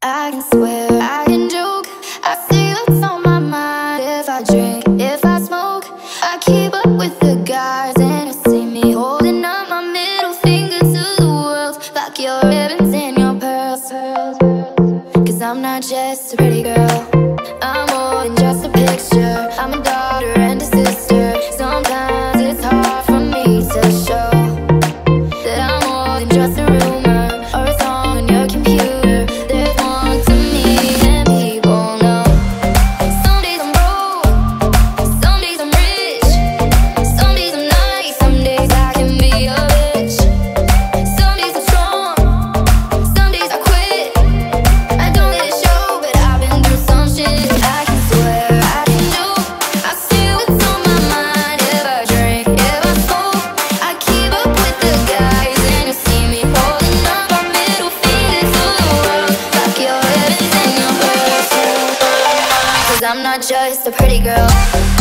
I can swear, I can joke. I see what's on my mind. If I drink, if I smoke, I keep up with the guys, and you see me holding up my middle finger to the world, like your ribbons and your pearls. Cause I'm not just a pretty girl, I'm more than just a picture. I'm a daughter and a sister. Sometimes it's hard for me to show that I'm more than just a rumor or a song on your computer. There's more to me than people know. Some days I'm broke, some days I'm rich, some days I'm nice, some days I can be a bitch. Some days I'm strong, some days I quit. I don't let it show, but I've been through some shit. I can swear, I can joke. I see what's on my mind. If I drink, if I smoke, I keep up with the guys, and you see me holding up our middle finger to the world, like your ribbons and your pearls. Cause I'm not just a pretty girl.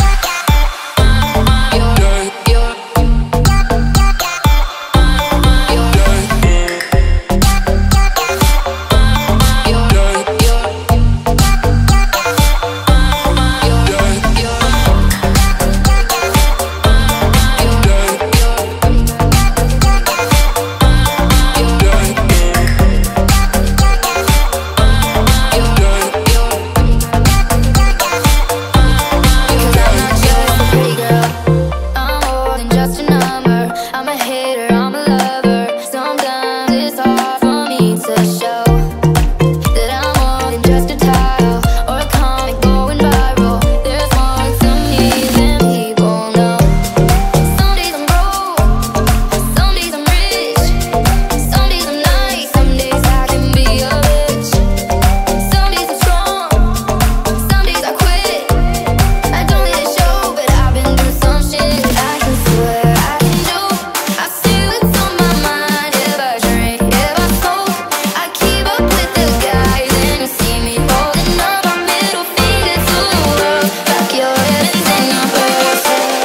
I'm a hater, I'm a lover. Sometimes it's hard for me to show that I'm more than just a title or a comic going viral. There's more to me than people know. Some days I'm broke, some days I'm rich, some days I'm nice, some days I can be a bitch. Some days I'm strong, some days I quit. I don't let it show, but I've been through some shit. I can swear, I can joke. I see what's on my mind. If I drink, if I smoke, I keep up with the guys, and you see me holding up our middle finger to the world, like your ribbons and your pearls.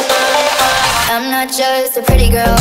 I'm not just a pretty girl.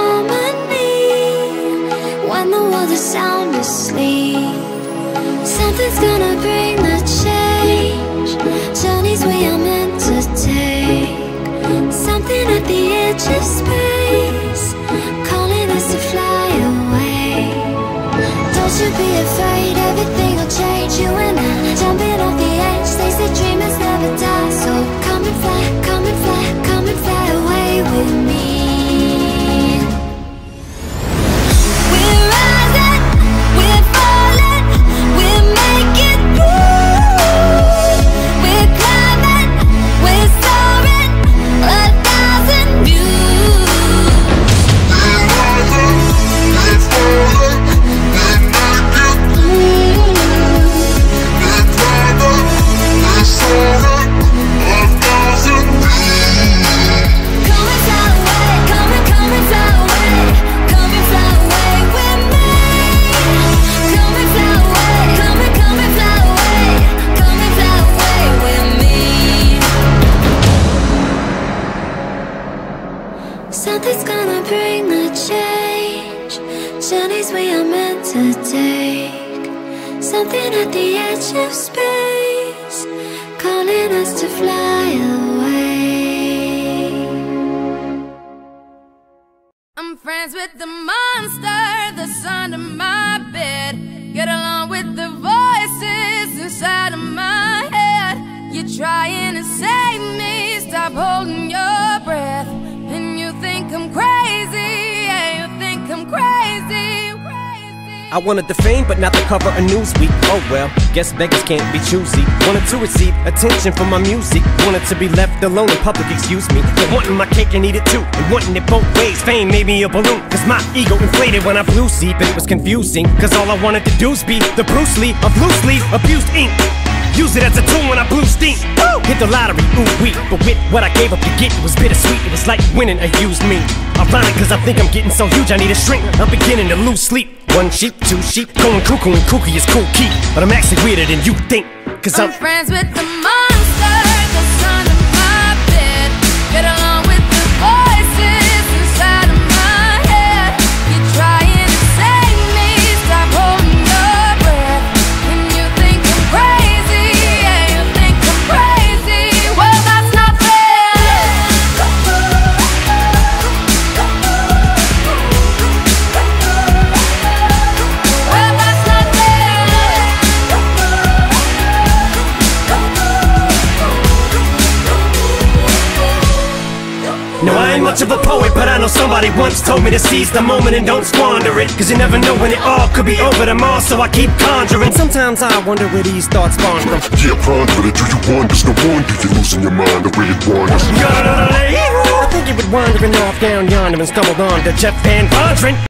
sound asleep. Something's gonna bring the change. Journeys we are meant to take. Something at the edge of space, calling us to fly away. Don't you be afraid, everything will change. You and I, jumping off the edge. They say dreamers never die. So come and fly, come and fly, come and fly away with me. We're rising, we're falling, we're making through. We're climbing, we're soaring, 1,000 views. We're rising, we're falling, we're making through. We're climbing, we're soaring, 1,000 views. Come and fly away, come and fly away, come and fly away with me. Come and fly away, come and fly away, come and fly away with me. Something's gonna bring the change. Journeys we are meant to take. Something at the edge of space, calling us to fly away. I'm friends with the monster that's under my bed. Get along with the voices inside of my head. You're trying to save me, stop holding your breath. And you think I'm crazy, yeah, you think I'm crazy. I wanted the fame, but not the cover of Newsweek. Oh well, guess beggars can't be choosy. Wanted to receive attention from my music. Wanted to be left alone in public, excuse me. But wanting my cake and eat it too, and wanting it both ways. Fame made me a balloon, cause my ego inflated when I flew sleep. And it was confusing, cause all I wanted to do was be the Bruce Lee of loose leaf abused ink. Use it as a tool when I blew steam. Woo! Hit the lottery, ooh wee. But with what I gave up to get, it was bittersweet. It was like winning a used me. Ironic, cause I think I'm getting so huge I need a shrink. I'm beginning to lose sleep. One sheep, two sheep, going cuckoo and kooky is cool key. But I'm actually weirder than you think, cause I'm friends with the monster that's under my bed. Get along with the voices inside of my head. You're trying to save me, stop holding your breath. And you think I'm crazy, yeah, you think I'm crazy. Well, that's not fair. Well, that's not fair. No, I ain't much of a poet, but I know somebody once told me to seize the moment and don't squander it. Cause you never know when it all could be over tomorrow, so I keep conjuring. Sometimes I wonder where these thoughts spawn from. Yeah, ponder it, do you wonder? No wonder you're losing your mind the way it wanders. I think he was wandering off down yonder and stumbled on to Jeff Van Vondren.